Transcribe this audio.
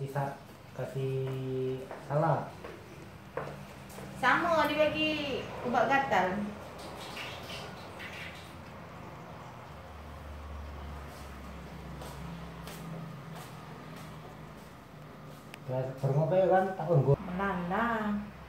kasih salad. Sama dibagi ubat gatal. Terus bermobil kan tak unggul. Melanda.